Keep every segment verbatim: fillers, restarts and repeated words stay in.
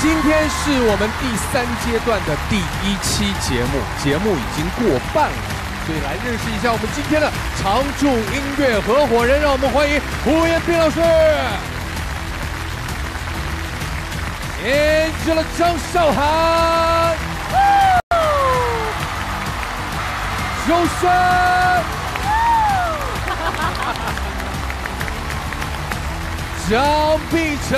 今天是我们第三阶段的第一期节目，节目已经过半了，所以来认识一下我们今天的常驻音乐合伙人，让我们欢迎胡彦斌老师、Angela 张韶涵、周深、张碧晨。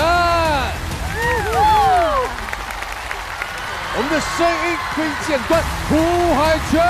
我们的声音推荐官胡海泉，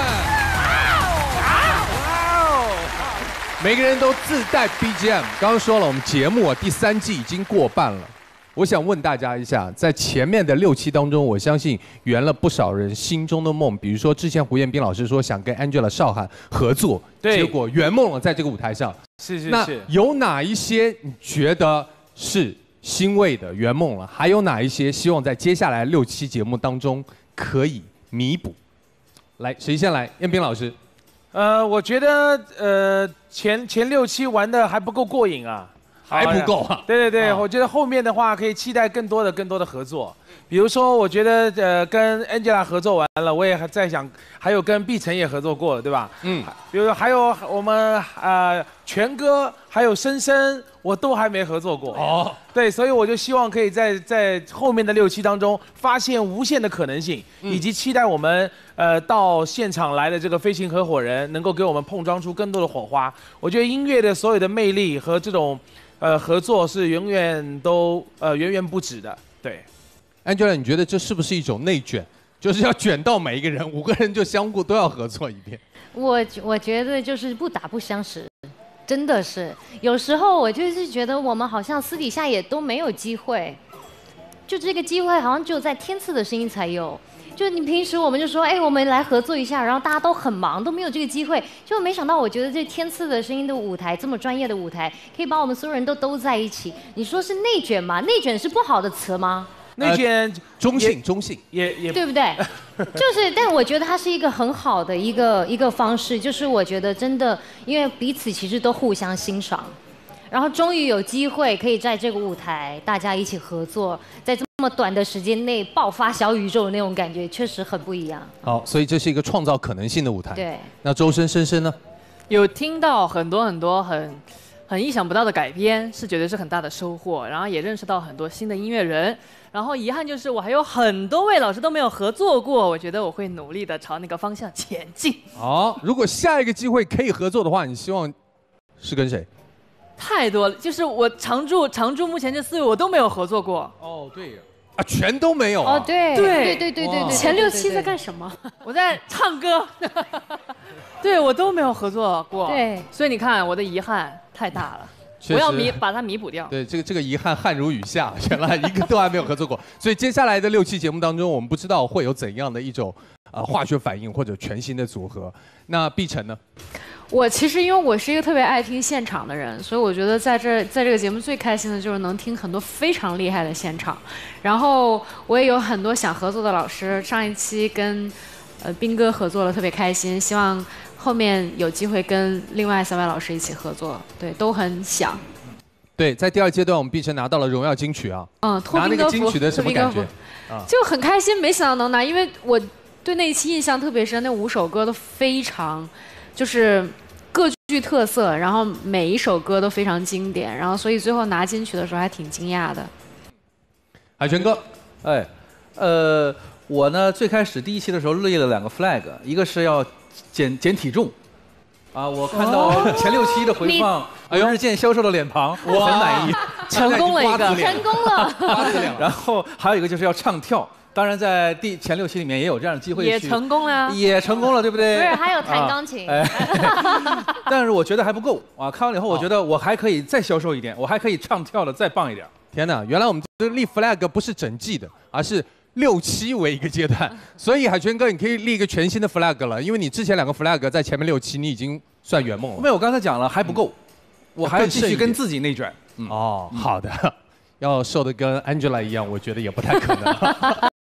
每个人都自带 B G M。刚刚说了，我们节目啊第三季已经过半了。我想问大家一下，在前面的六期当中，我相信圆了不少人心中的梦。比如说，之前胡彦斌老师说想跟 Angela 韶涵合作，结果圆梦了，在这个舞台上。 是是是。 那有哪一些你觉得是欣慰的圆梦了？还有哪一些希望在接下来六期节目当中可以弥补？来，谁先来？彦斌老师。 呃，我觉得呃前前六期玩的还不够过瘾啊。 还不够啊！ 对对对，我觉得后面的话可以期待更多的、更多的合作。比如说，我觉得呃跟 Angela 合作完了，我也还在想，还有跟碧晨也合作过了，对吧？嗯。比如说还有我们呃全哥还有深深，我都还没合作过。哦。对，所以我就希望可以在在后面的六期当中发现无限的可能性，以及期待我们呃到现场来的这个飞行合伙人能够给我们碰撞出更多的火花。我觉得音乐的所有的魅力和这种。 呃，合作是永远都呃源源不止的。对 ，Angela， 你觉得这是不是一种内卷？就是要卷到每一个人，五个人就相互都要合作一遍。 我我觉得就是不打不相识，真的是。有时候我就是觉得我们好像私底下也都没有机会，就这个机会好像只有在天赐的声音才有。 就你平时我们就说，哎，我们来合作一下，然后大家都很忙，都没有这个机会。就没想到，我觉得这天赐的声音的舞台，这么专业的舞台，可以把我们所有人都都在一起。你说是内卷吗？内卷是不好的词吗？ 内卷、呃、 中性，中性也也对不对？就是，但我觉得它是一个很好的一个一个方式，就是我觉得真的，因为彼此其实都互相欣赏。 然后终于有机会可以在这个舞台大家一起合作，在这么短的时间内爆发小宇宙的那种感觉，确实很不一样。 好，所以这是一个创造可能性的舞台。 对。那周深、深深呢？ 有听到很多很多很很意想不到的改编，是觉得是很大的收获。然后也认识到很多新的音乐人。然后遗憾就是我还有很多位老师都没有合作过，我觉得我会努力的朝那个方向前进。 好，如果下一个机会可以合作的话，你希望是跟谁？ 太多了，就是我常驻常驻目前这四位我都没有合作过。 哦，对呀，啊，全都没有啊。 哦，对对对对对对， 前六期在干什么？ 我在唱歌。对，我都没有合作过。 对， 所以你看我的遗憾太大了，我要弥把它弥补掉。 对，这个这个遗憾汗如雨下，原来一个都还没有合作过。所以接下来的六期节目当中，我们不知道会有怎样的一种呃化学反应或者全新的组合。那碧晨呢？ 我其实因为我是一个特别爱听现场的人，所以我觉得在这在这个节目最开心的就是能听很多非常厉害的现场。然后我也有很多想合作的老师，上一期跟呃斌哥合作了，特别开心。希望后面有机会跟另外三位老师一起合作，对，都很想。 对，在第二阶段我们碧晨拿到了荣耀金曲啊，嗯，拿那个金曲的什么感觉？ 啊，就很开心，没想到能拿，因为我对那一期印象特别深，那五首歌都非常。 就是各具特色，然后每一首歌都非常经典，然后所以最后拿金曲的时候还挺惊讶的。 海泉哥， 哎，呃，我呢最开始第一期的时候立了两个 flag， 一个是要减减体重，啊，我看到前六期的回放，哎呦，日渐消瘦的脸庞，我很满意， 成功了一个， 成功了。 然后还有一个就是要唱跳。 当然，在第前六期里面也有这样的机会， 也成功了， 也成功了，对不对？ 不是，还有弹钢琴。 啊哎、但是我觉得还不够啊！看完以后，我觉得我还可以再消瘦一点，我还可以唱跳的再棒一点。 天哪，原来我们这立 flag 不是整季的，而是六期为一个阶段。所以海泉哥，你可以立一个全新的 flag 了，因为你之前两个 flag 在前面六期你已经算圆梦了。 没有，我刚才讲了还不够，嗯、我还要继续跟自己内卷。 嗯、哦，好的，要瘦的跟 Angela 一样，我觉得也不太可能。